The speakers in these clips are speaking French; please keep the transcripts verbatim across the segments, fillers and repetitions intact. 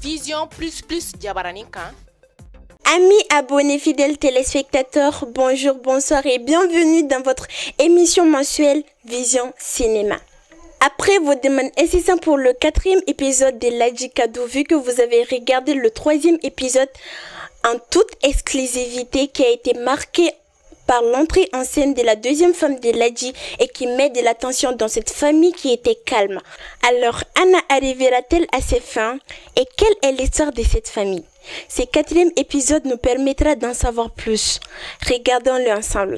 Vision plus plus Diabaraninka. Amis, abonnés, fidèles téléspectateurs, bonjour, bonsoir et bienvenue dans votre émission mensuelle Vision Cinéma. Après vos demandes incessantes pour le quatrième épisode de Ladji Cadeau, vu que vous avez regardé le troisième épisode en toute exclusivité qui a été marqué par l'entrée en scène de la deuxième femme de Ladji et qui met de l'attention dans cette famille qui était calme. Alors, Anna arrivera-t-elle à ses fins et quelle est l'histoire de cette famille? Ce quatrième épisode nous permettra d'en savoir plus. Regardons-le ensemble.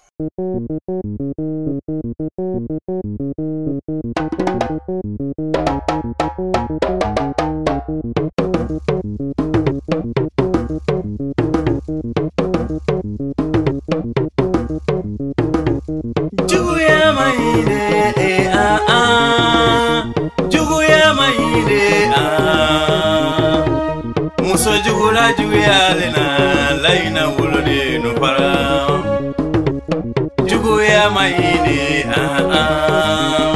Juguya maine eh ah ah Juguya maine ah Muso jugula juguya lena laina wulode no para Juguya maine ah ah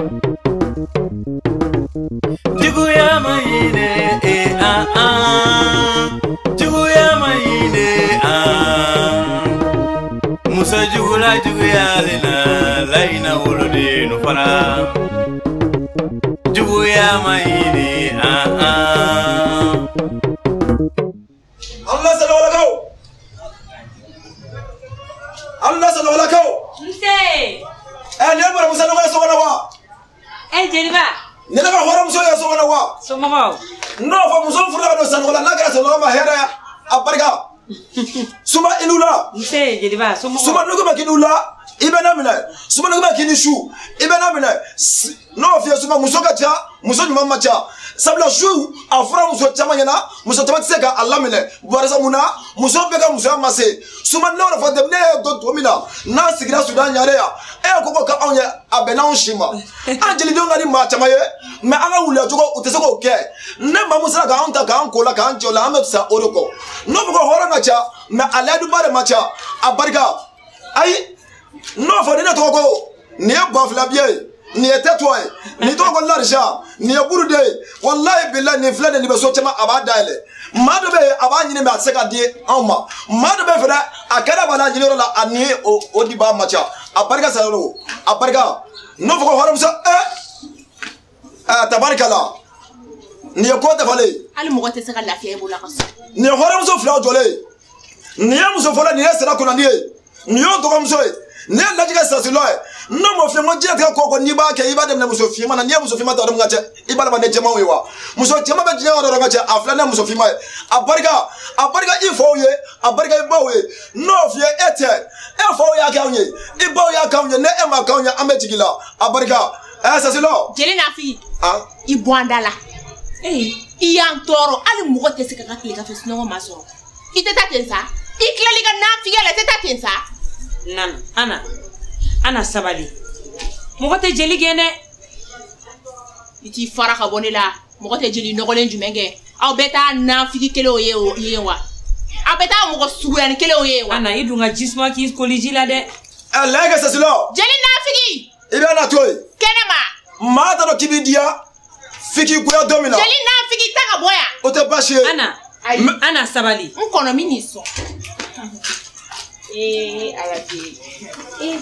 Juguya maine eh ah ah Juguya maine ah Muso jugula juguya lena laina wulode no para Juguya maine ah ah Allah sallallahu alaihi wasallam Allah sallallahu alaihi wasallam Nse eh ne bara musa no so wala wa eh jeliba ne na hora muso ya so wala wa so mama no fa muso fura do san wala na ga so ma hera abarga suma inula Nse jeliba so mama suma no ga kinula ibena mina suma no ga kinishu ibena mina no fi suma muso ga cha muso ni mama cha sabla shu afra muso chama yana muso chama tseka Allah mine barasa muna muso bega muso amase suma no fa demne do to mina na sigira sudan yare ya e ko ko ka onye abena onshima anjeli do ngani ma chama ye me anga wula jogo utese ko ke ne ma musa ga onta ga ankola ga anjola amsa oroko no ko hora na cha me aladu bare ma cha abarga ai no fa dina to ko ne ba fla biye ni etetwa ni to ko larsha ni burude wallahi billahi ni flane ni beso chama abada ile mado be abanyine me atseka die amma mado be fera akada bala jilero la ani odi ba macha abarga salo abarga no ko horam sa eh ah tabarkala ni ko te fale Ali mo te saka lafiya bola kaso. ni horam so fla jole ni am so fola ni sera ko na ni ni yo to kom so ne Ladji ka sasilo no mo fe mo jeta ko ko ni ba ke iba dem na muso fi mana ni muso fi ma ta rum ngache iba ba ne jema wewa muso jema ba jema ro ngache afla na muso fi ma abarga abarga ifo ye abarga iba we no fi ete e fo ya ka onye iba ya ka onye ne e ma ka onye amejigila abarga eh sasilo Jeli na fi ah ibo andala. Eh, i antoro ali mo te saka ka klika fe sino ma so. Ite ta tensa. Iklali ga na fi yala te ta tensa. nan ana ana sabali mo te jeli gene Iti fara ka bonela mo te jeli no golen jumenge. Aw beta na fi kele o ye o ye wa. Aw beta mo ko sugu ya ni kele o ye wa. ana idunga jisma ki koliji la de eh lega sasilo Jeli na fi iba na toy kenema. ma ta no kibidia fiki ku ya domina Jeli na fi ta ka boya. o te bashi ana Ai. ana sabali Nkono mini so. Eh, alaji. Eh,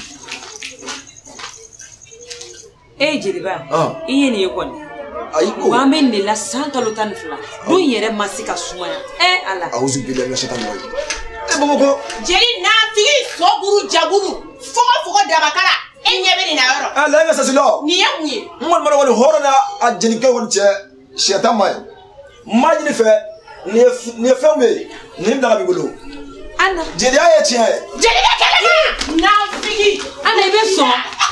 eh jeliba ah iye ni yekon aiko wa men de la santa lotan fla dun yere masika sumaya eh ala auzu billahi minash shaitani rajim e bobo ko Jeli na fi so buru jaburu. Foko foko dabakala. Enyebe ni na yoro. eh lega sasilo Ni yamuye. mon mara woni horona a jenike won che shaitan may majini fe ni ni fermé ni ndala bigolo ana jeli aye tien Jeli na kelema. Na fi ana ibe so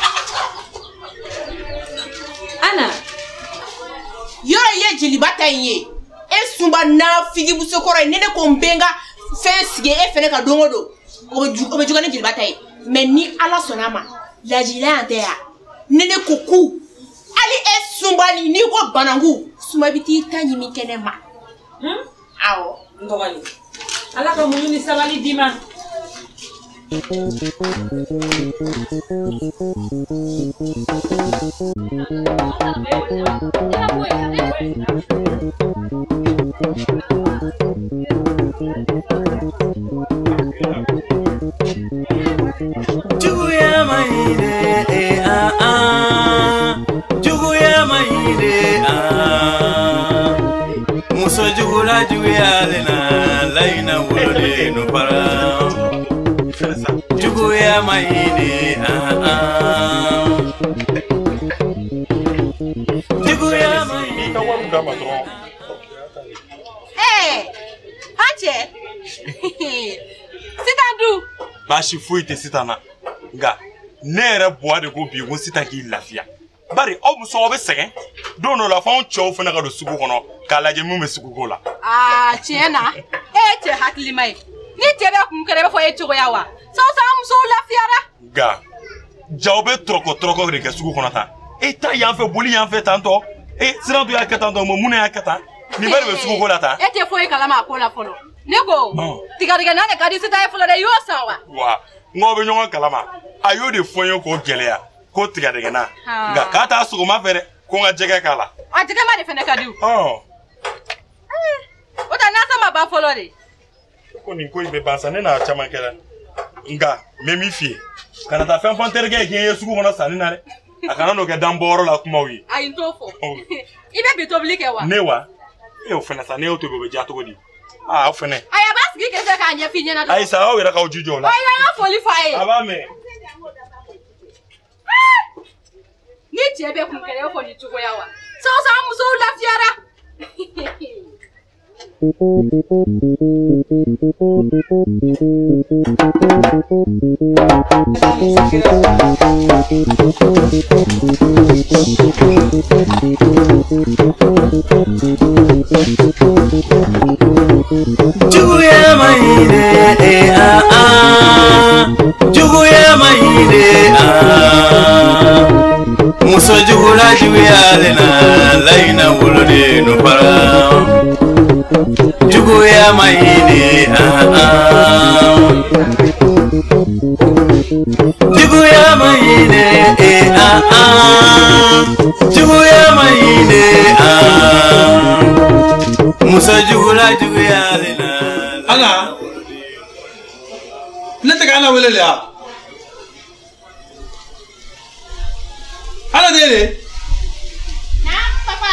ana yoro ye jeli bataye. E sumba na fi busokoro ne ne ko mbenga fe sige e fene ka dongodo. O be juga ne jeli bataye. Mais ni ala sonama. La jila ante ya. Nene kuku. Ali e sumbani ni ko banangu. Suma biti tanyi mi kenema. hmm Awo. ngawali ala ka mununi sabali dima Juguya maine eh ah ah. Juguya maine ah. Muso jugula juguya lena laina wulode no para. Juguya maine ah ah. Juguya maine. Hey, Hache. Sitandu. Bashi fuite sitana. Nga nere bois de gobi won sita ki lafia. Bari o muso obe segen. Dono la fa on chow fana ka do sugu kono. Kala je mu me sugu gola. Ah, chena. Eh, che hakli mai. Ni tebe ku kere fo e chogo yawa. So so muso lafiara. Nga jawbe troko troko de ke sugu kono ta. E ta yan fe boli yan fe tanto. E siran do ya katanto mo muna ya kata. Ni bari be sugu gola ta. E te fo e kalama ko la folo. Nego. Tiga tiga na ka di sita e folo de yo sawa. Wa. Ngobe nyonga kalama. Ayo de fonyo ko gelea. Ko tiga de na. Nga kata sugu ma fere ko nga jege kala. A jege ma de fene kadu. Oh. O ta na sama ba folo de. Ko ni ko ibe bansa ne na chama kala. Nga memi fie. Kana ta fem fontere ge gen yesu ko na sani na re. Akana no ke damboro la kuma wi. Ayi to fo. Ibe bi to blike wa. Ne wa. E o fena sa ne o to be ja to go di. Ah o fene. Aya ba sigi ke se ka anya finye na do. Ai sa o wera ka ojujo la. Aya na foli fa e. Aba me. Ni tiebe ku kere fo ni tugo yawa. So so muso lafiara. Juguya maine eh ah ah. Juguya maine ah. Muso jugula juguya lena laina wulode no para. Juguya maine ah ah. Juguya maine eh ah ah. Juguya maine ah. Muso jugula juguya lena. Ana. Lete ka ana wele ya. Ana dele. Na papa.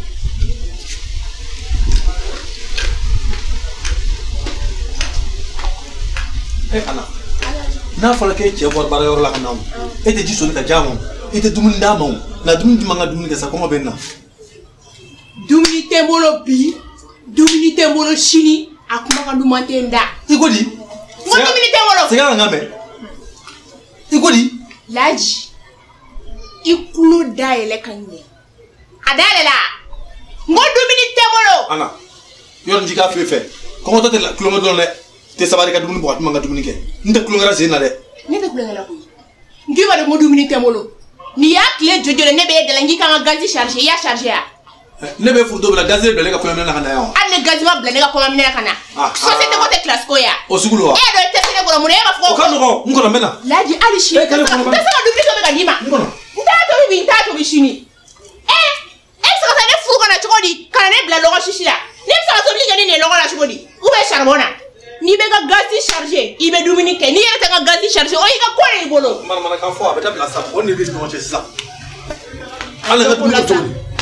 Eh ana. Na fala ke che bor bara yor la kana. E te jiso ka jamo. E te dumun da mo. Na dumun di manga dumun ke sa ko benna. Dumuni tembolo bi. Dumuni tembolo shini. Akuma ka dumante nda. Igodi. Ngo dumuni tembolo. Sega ngame. Igodi. Laji. Ikulo daele kanye. Adale la. Ngo dumuni tembolo. Ana. Yor njika fefe. Ko to te la kulo ngol le. Te sabari ka dumun bo at manga dumun ke. Nda kulo ngara zena de. Ne te kulo ngala ko. Ngiba de ngo dumuni tembolo. Ni ya kle jojo ne be de la ngika nga gazi charger ya charger ya. Ne be furto bla gazel bla ka fona na kana yawo. Alle gazi ma bla ne ka koma mena kana. Société ko te classe ko ya. O sugulu wa. E do te sene ko mo ne ma fo. O kanu ko ngolo mena. Laji ali shi. Te sa dumuni so be ka dima. Ngono. Nta to bi nta to bi shini. Eh, e sa sa ne fu kana chikodi kana ne bla logo shishila. Ne sa so bi ngani ne logo la chikodi. Ube charbona. Ni be ga gazi charger, ibe dumuni ke ni yere ta ga gazi charger. O yi ka ko ne bolo. Man man kan fo abeta bla sa. On ne dit non c'est ça. Ala ga dumuni to.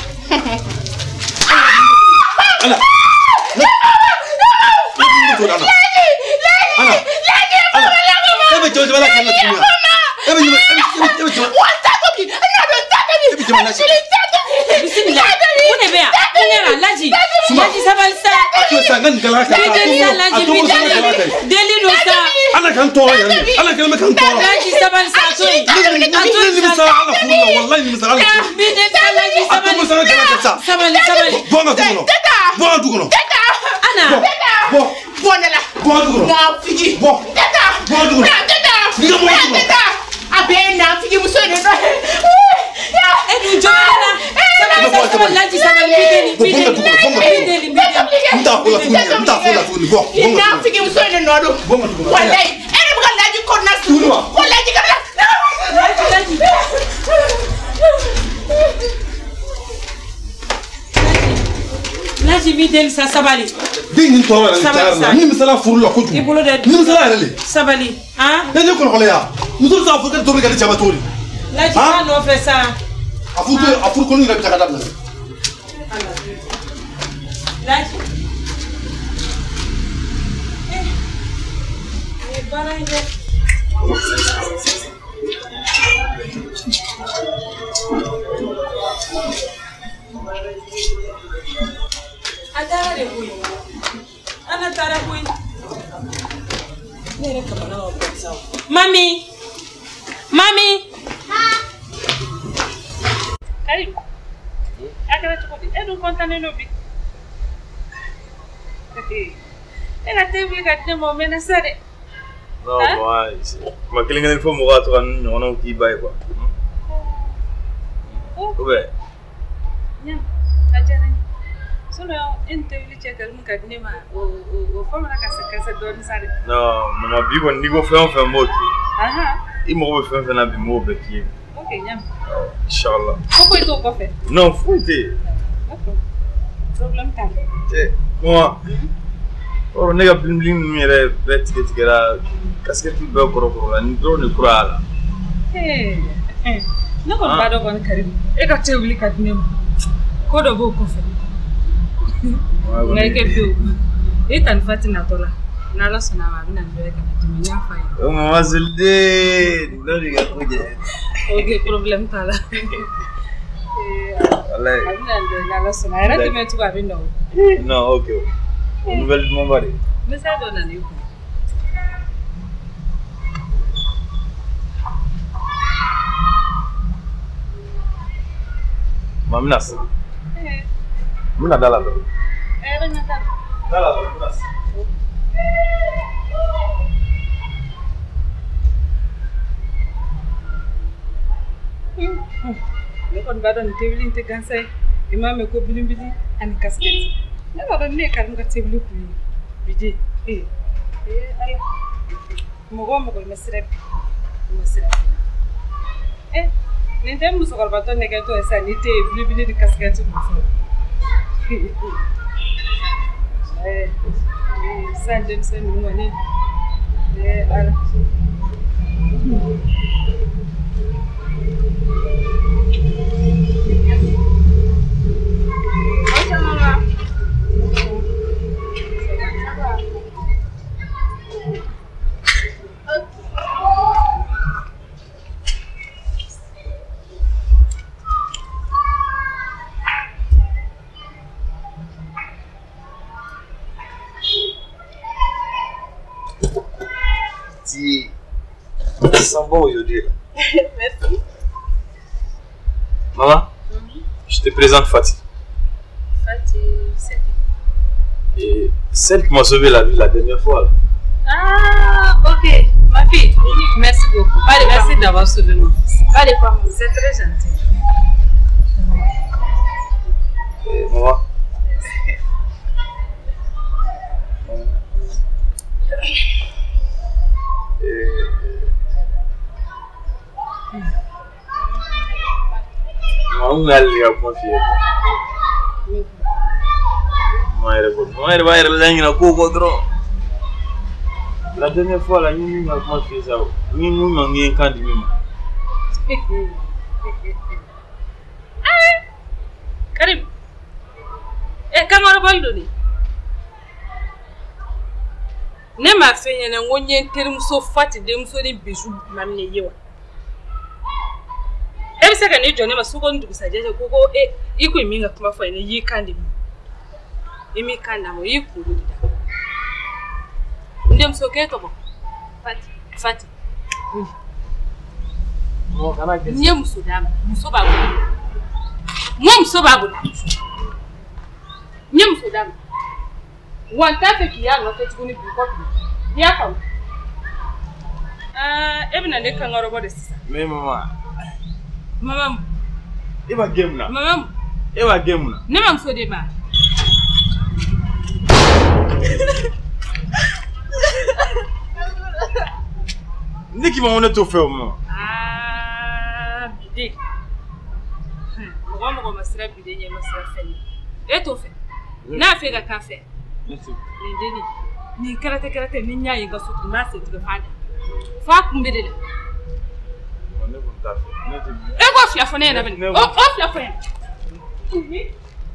Ana. Ana. Ana. Ebe jojo bala kana tunya. Ebe jojo. Ebe jojo. Wanta ko bi. Na do ta ko bi. Ebe jojo na. Bismillah. Une bea. Une laji. Laji sabalsa. Aku sangan galaka. Laji bidali. Deli dosa. Ana kan to ya. Ana kan me kan to. Laji sabalsa toy. Ni misa ala fulla wallahi ni misa ala. Bidali laji Aku sangan sabalsa. galaka sa. Sabali sabali. Bonga tuno. Bonga tuno. Ana. Bo. Bonela. Bonga tuno. Na fiji. Bo. Tata. Bonga tuno. Tata. Diga bonga tuno. Tata. Abe na fiji muso ne do. Edu jona. Sabali sabali laji sabali bidali bidali. Bidali bidali. Nta kula tuno. Nta kula tuno. Bo. Bonga Na tuno. fiji muso ne no do. Bonga tuno. Wallahi. Ere buga laji ko na su. Wallahi kana. Laji. Laji mi del sa sabali. Den ni toro la charla. Ni misala furu la koju. Ibolo de. Ni misala rele. Sabali. Hein? Ne ne ko ko ya. Muso sa fu ka to ka chama tori. Laji ka no fe sa. Afu to afu ko ni la taka dabla. Laji. Eh. Eh baranje. Adara de boy. Ana tara boy. Nere kama na wapenzi. Mami. Mami. Ha. Karibu. Akara chukudi. Edu kontane no bi. Ela teve que ter momento sério. Non, moi, ma cliente il faut me voir on on qui bail quoi. Ouais. Nyam. Ajara. Solo interview checker mun ka dinema o o o forma na kasa kasa don sare. Non, maman bi ko ni ko fait on fait mot. Aha. Il me refait faire na bi mo be ki. OK, nyam. Inshallah. Pourquoi tu ko fait? Non, fouté. D'accord. Problème ta. Eh, moi. Oh, nega blim blim mere bet get gera casquette be ko ko la ni do ni kura. Eh. No ko ba do kon karim. E ka tebli ka dinema. Ko do bo ko fe. Ngai ke tu. E tan fatina tola. Na la sona ma bina ndere kana dimenya fa. O mama zulde, do ni ga ko je. OK, problème ta la. Eh. Wallahi. Abina ndere na la sona. Era te metu ba bindo. Non, OK. Nouvelle de mon mari. Mais ça donne un écho. Mamnas. Eh. Muna dala do. Eh, Renata. Dala do, Mamnas. Ne kon ba don tebli inte gansay. Imam ko bilim bili an casquette. Ela don ne karim ka tebli ku bidi. Eh. Eh, ala. Mo go mo ko masrab. Masrab. Eh, ne dem muso ko ba ton ne ka to esa ni tebli bili di casquette mo fo. Eh. Eh, san dem sen mo ne. Eh, ala. Ti sent bon aujourd'hui. Merci. Maman, mm-hmm. Je te présente Fatih. Fatih, c'est Et celle qui m'a sauvé la vie la dernière fois. Là. Ah, ok. Ma fille, merci beaucoup. Allez, merci d'avoir sauvé mon fils. Allez, pas c'est très gentil. Et maman. Et... Maman, elle lui a confié. La dernière fois, la nuit m'a confié ça. Ni nous m'en gagne quand il m'a. Karim. Eh, kamara baldoni. Ne ma fait yana ngonye terim so fati dem so ni bisu mamne yewa. E bi saka ni jone ma su ko ndu bisajeje koko e iko iminga kuma fa ne yi kandi mi. Imi kanda mo yi ku dida. Ndem so ke to bo. Fati, fati. Oui. Mo kana ke. Nye muso dam, muso ba go. Mo muso ba go. Nye muso dam. Wanta fe ki ya no fe tukuni bi ko. Ya fa. Ah, ebina ne kan ngoro bo de sisa. Mais maman. Maman. E ba game na. Maman. E ba game na. Ne mam so de ba. Ndi ki maman to fe o mo. Ah, bide. Mo mo masira bide nye masira fe. E to fe. Na fe ga kafe. Ne deni. Ni karate karate ni nya yi ga su na se ga fada. Fa kun be de. Ne ko ta fe. Ne ti. E go fia fo ne na beni. O o fia fo. Ne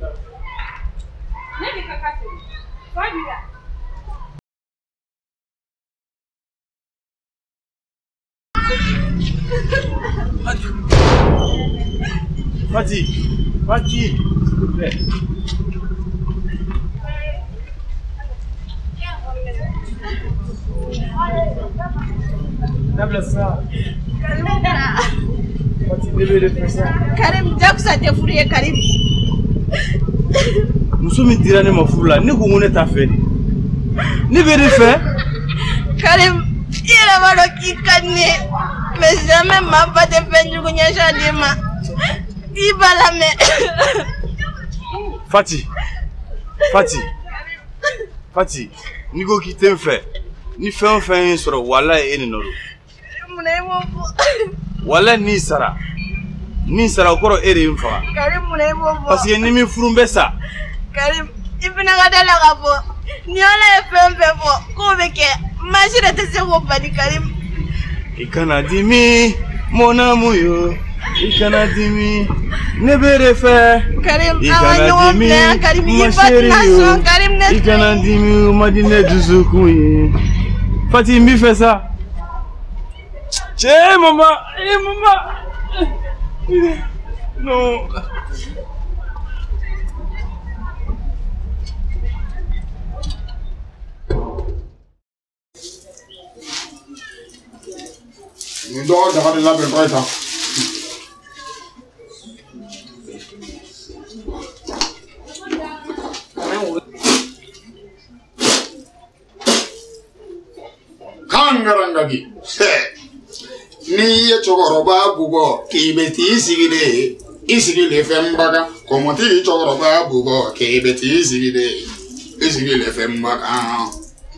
ni ka kafe. Fa bi da. Fati, Fati, s'il te plaît. Table ça. Fati, bébé, de faire ça. Karim, Jackson, t'es fourré, Karim. Nous sommes tirés de ma foule là. Nous connaissons ta fait. Nous venons faire. Karim, il a mal qui canne. Mais jamais m'a pas de peine du gougnage à Dima. Il va la main. Fati, Fati, Fati, ni go qui t'aime fait. Ni fait un fait sur le wala et ni wala ni sara. Ni sara okoro ere mfa. Karim mune bobo. Parce que ni mi furumbe ça. Karim, ibina gadala gabo. Ni ala efembe bo. Ko beke. Machine te se ko bani Karim. Ikana dimi mon amour. Ikana dimi ne bere fe. Karim, Ikana dimi Karim, ma chérie. Karim ne. Ikana dimi madine duzukuyi. Fati mi fait ça. Tiens maman, eh maman. Non. Ni dɔgɔ daga de labɛn kɔrɔ ta. Kan garangagi. Ni ye cɛkɔrɔba bugɔ k'i bɛ t'i sigi de. I sigi le fɛn baga. Kɔmɔti cɛkɔrɔba bugɔ k'i bɛ t'i sigi de. I sigi le fɛn baga.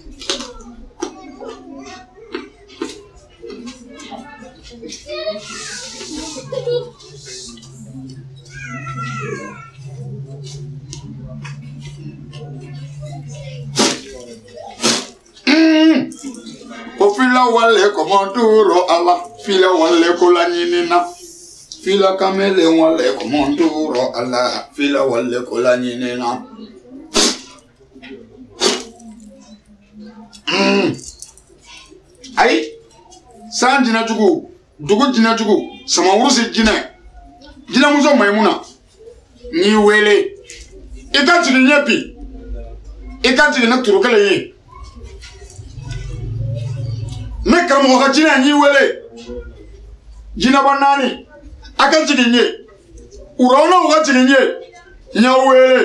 Fila wale komonduro ala fila wale kola nyinina fila kamele wale komonduro ala fila wale kola nyinina mm. Ai san jina jugu dugu jina jugu sama wurusi jina jina muso maimuna ni wele ika jigi nyepi ika jigi na turukale ye ne karamɔgɔ ka jinɛ n'i wele jinɛba naani a ka jigin n ye urawunaw ka jigin n ye n y'aw wele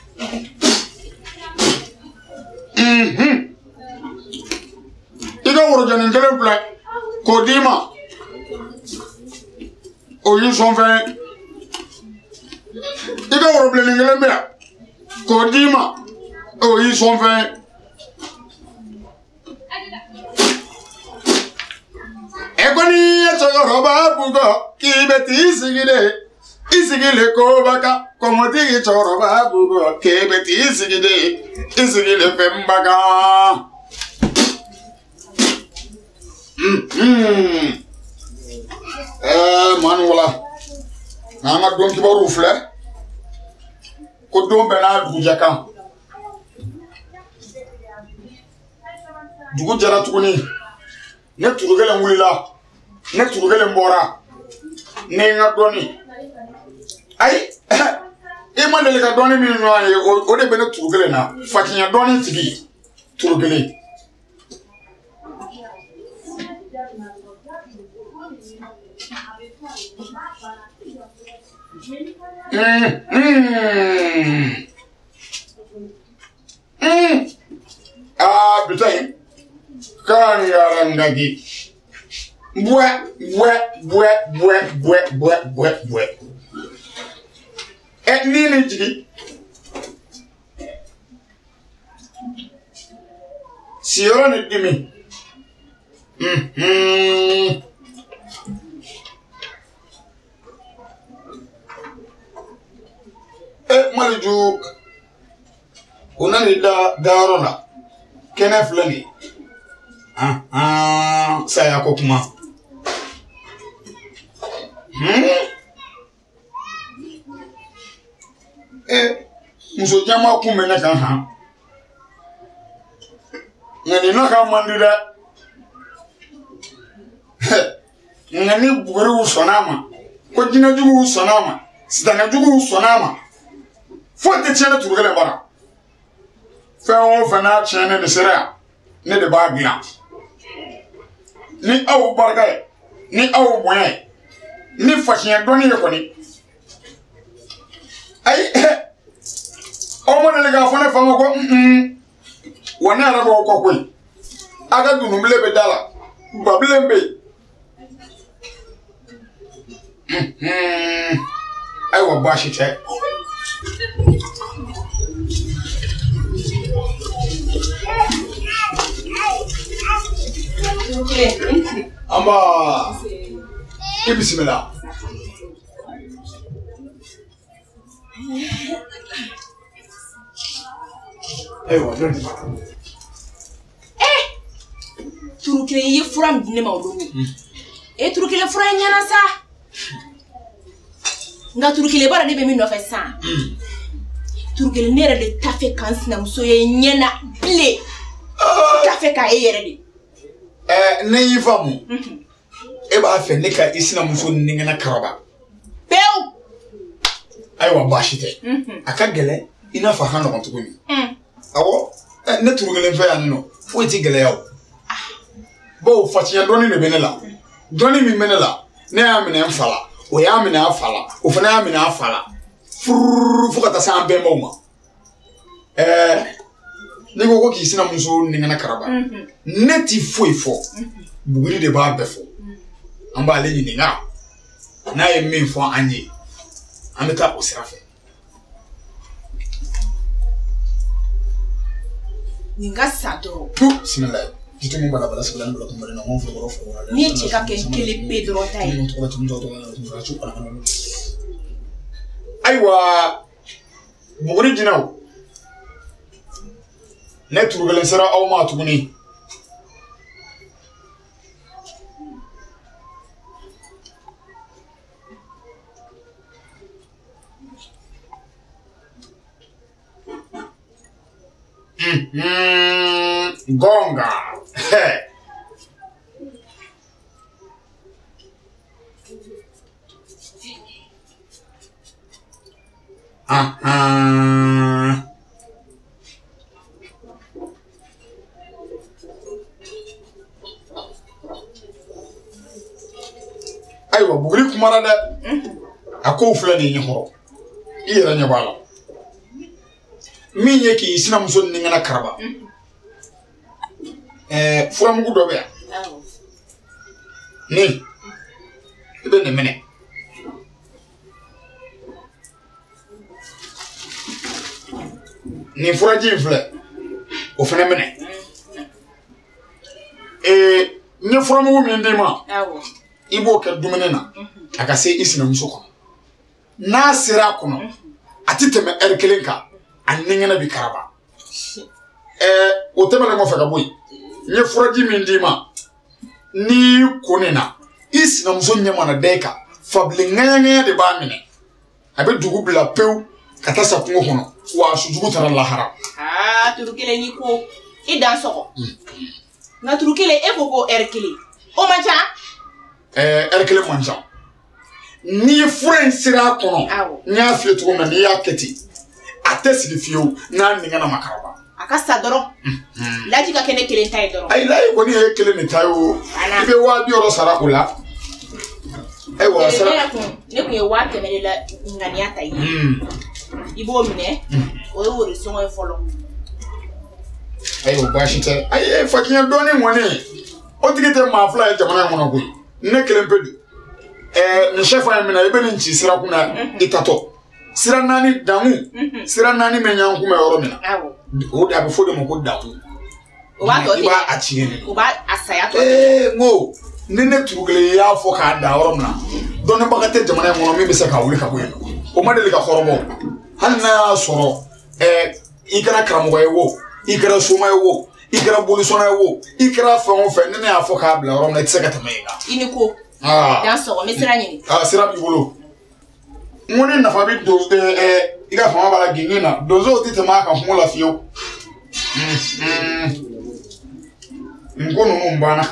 i ka worojanin kelen filɛ k'o d'i ma o y'i sɔn fɛn ye i ka worobilennin kelen bɛ yan k'o d'i ma o y'i sɔn fɛn ye. Ekoni choroba bugo kibeti isigide isigile ko baka komoti choroba bugo kibeti isigide isigile fembaga mm eh manwala nanga don kibaru fle ko don bena dujaka dugu jara tuguni ne turugele wulila ne turugele mbora ne nga doni ai e ma dele ka doni mi no aye o de bene turugele na fakinya doni tigi turugele mm mm mm ah bitai kan yarangagi bwe bwe bwe bwe bwe bwe bwe bwe et ni ni jigi si yoro ni dimi mhm et maliju ona ni da darona kene flani ah ah saya ko kuma hmm eh muso jama kumena kan ha ngani na ka mandira ngani buru sonama ko jina jugu sonama sidana jugu sonama fonte tiene turugele bara fa o fa na tiene de sera ne de ba gla ni awu barga ni awu boye ni fashion doni ko ni ay o mo le ga fona fa ko mm wona ara ko ko ko aga dunu mle be dala bablembe mm ay wa bashi te amba bismillah aywa don eh turukile yi furam dine ma odo eh turukile furam nyana sa nga turukile bara ne be mi no fe sa turukile nere de tafe kansina muso ye nyana ble tafe ka e yere de eh ne yi famu e ba fe ne ka isina muso ningena karaba pew aywa bashite akagele ina fa hano kontu kuni awo ne turugele fe ya no fo ti gele yawo bo fatiya doni ne benela doni mi menela ne amina mfala o ya amina afala o fa na amina afala furu fu kata sa ambe mo eh ne go ko ki sina muso ningena karaba ne ti foi fo bugiri de ba befo amba le ni nga na ye mi fo anye ameta osirafe ninga sado tu sinala jitu mo bala bala sabala ndo ko marina mo fo fo ni chika ke kele pedro tai aywa buguri jinaw ne turugalen sara aw ma tuguni Mm, gonga. Hey. Ah ah. Aywa bugri kumara da. Ako fulani ni horo. Ira nya bala. Minye ki sina muso ningana karaba eh furam gudo be ni ibe ne mene ni furaji fle o fene mene eh ni furam wu mi ndima awo ibo ke dumenena aka se isina muso ko na sira kono atiteme erkelenka aningena bi karaba eh o temele mo faka boy nye furaji mi ndima ni konena isina muso nyama na deka fable nganya de ba mine abe dugu bla pew kata sa kungo hono wa sujugu tara lahara ah turukile ni ko idan soko na turukile e ko ko erkele o macha eh erkele mancha ni fure sira kono nya fie to na ni yaketi atesi di fio na ningana makaraba akasa doro laji ka kene kele tay doro ay lay ko ni e kele ni tayo ibe wa bi oro sara kula ay wa sara ne ko e wa kele la ngani ata yi ibo mine o wo re so e folo ay o bashite ay e fakinya doni woni o tigete ma fly jamana ngono ko ne kele mpedu eh ni chef ay mina ibe ni nchi sira kuna itato sira nani damu sira nani menya nkuma yoro mina awo o da before dem ko damu o ba to ba achiene o ba asaya to eh ngo nene turugele ya fo ka da yoro mina don ba ka te jamana ngono mi be se ka wuli ka ko yeno o ma dele ka khorobo hanna soro eh i kɛra karamɔgɔ ye wo i kɛra soma ye wo i kɛra bolisɔnna ye wo i kɛra fɛn o fɛn ne ne y'a fɔ k'a bila yɔrɔ min na i tɛ se ka tɛmɛ yen kan. I ni ko. aa dan sɔgɔ n bɛ sira ɲini. aa sira b'i bolo n ko ni nafa bɛ don ɛɛ i ka fanga b'a la genge na donsow tɛ tɛmɛ a kan kungo la fiyewu. n ko ninnu banna.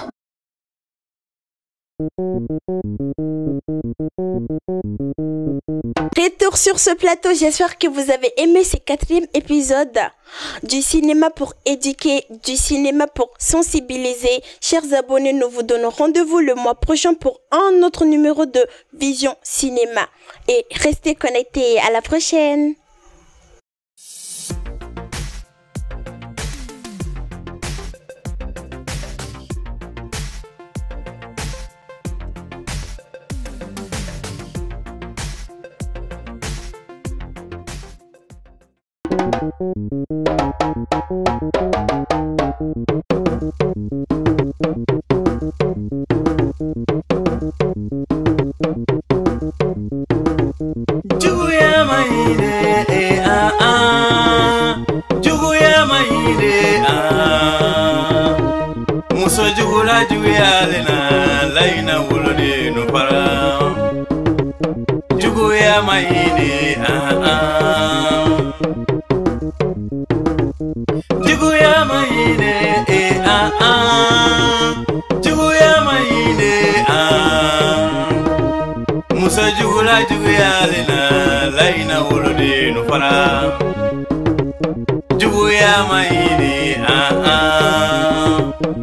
Retour sur ce plateau, j'espère que vous avez aimé ce quatrième épisode du cinéma pour éduquer, du cinéma pour sensibiliser. Chers abonnés, nous vous donnons rendez-vous le mois prochain pour un autre numéro de Vision Cinéma. Et restez connectés, à la prochaine. Juguya maine eh ah ah Juguya maine ah Muso jugula juguya lena laina wulode no para Juguya maine ah ah Juguya maine eh ah ah Juguya maine ah Muso jugula juguya lena laina wulode no para Juguya maine ah ah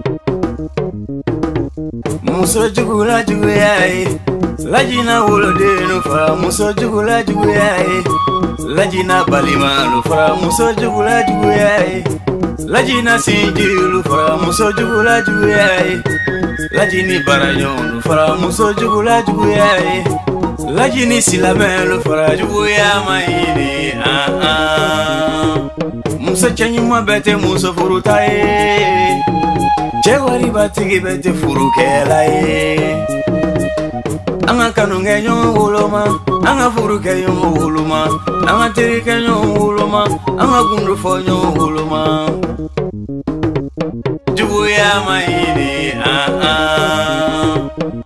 Muso jugula juguya lajina wulode no para Muso jugula juguya lajina balima no para Muso jugula juguya lajina sinjilu para Muso jugula juguya lajini barayo no para Muso jugula juguya lajini silamelo para juguya maine ah ah Muso chanyuma bete Muso furutaye Chewari batigi bete furukelaye Anga kanunge nyo uloma anga furuke nyo uloma anga tirike nyo uloma anga gundu fo nyo uloma Juguya maine ah ah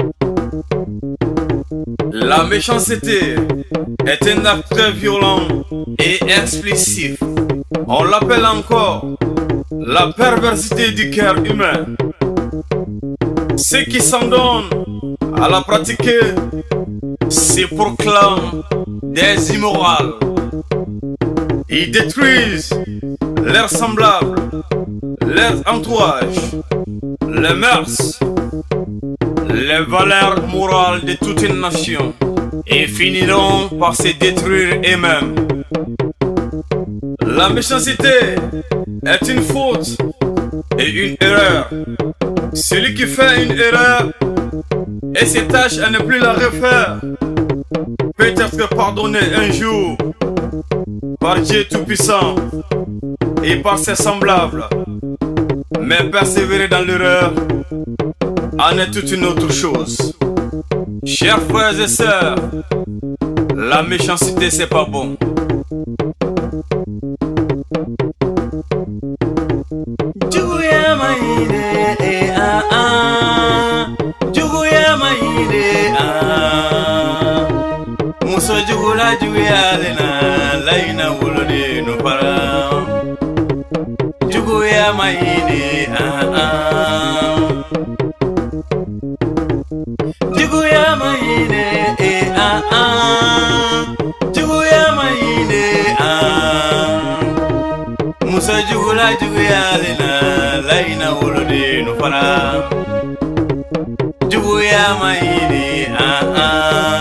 La méchanceté est un acte très violent et explicite. On l'appelle encore la perversité du cœur humain. Ceux qui s'en donnent à la pratiquer se proclament des immorales. Ils détruisent leurs semblables, leurs entourages, les mœurs, les valeurs morales de toute une nation et finiront par se détruire eux-mêmes. La méchanceté est une faute et une erreur. Celui qui fait une erreur et s'attache à ne plus la refaire peut être pardonné un jour par Dieu Tout-Puissant et par ses semblables. Mais persévérer dans l'erreur en est toute une autre chose. Chers frères et sœurs, la méchanceté c'est pas bon. Juguya maine eh ah ah Juguya maine ah Muso jugula juguya lena laina wulode no para Juguya maine ah ah Juguya maine eh ah ah Juguya maine ah Muso jugula juguya lena laina wulode no para Juguya maine ah ah